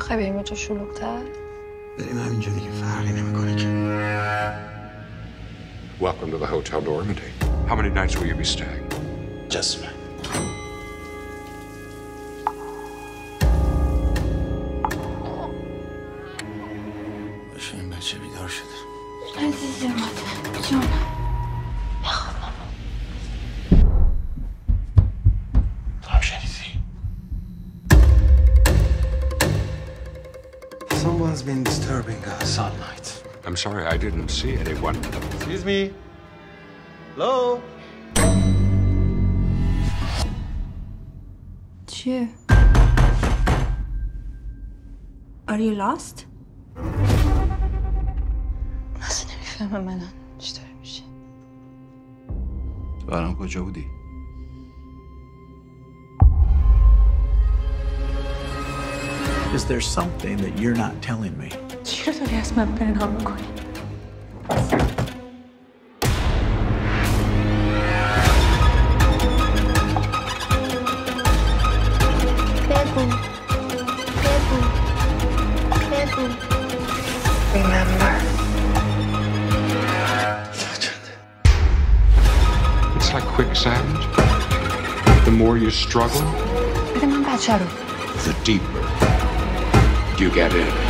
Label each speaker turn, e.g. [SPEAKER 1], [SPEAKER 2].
[SPEAKER 1] میخوای بریم یه جا شلوغ‌تر؟
[SPEAKER 2] بریم همینجا دیگه، فرقی نمیکنه که.
[SPEAKER 3] Welcome to the Hotel Normandy. How many nights will you be staying?
[SPEAKER 2] Just one. باشه این بچه بیدار شده.
[SPEAKER 1] عزیزم جانم.
[SPEAKER 2] تو هم شنیدی؟ Someone's been disturbing us all night.
[SPEAKER 3] I'm sorry, I didn't see anyone.
[SPEAKER 2] Excuse me? Hello?
[SPEAKER 1] چیه؟ Are you lost? اصلا نمیفهمم من چی داره میشه.
[SPEAKER 2] تو الان کجا بودی؟
[SPEAKER 4] Is there something that you're not telling me?
[SPEAKER 1] چی رو داری از من پنهان میکنی؟ بگو Remember.
[SPEAKER 3] It's like quicksand. The more you struggle,
[SPEAKER 1] بده من بچه رو.
[SPEAKER 3] the deeper you get in.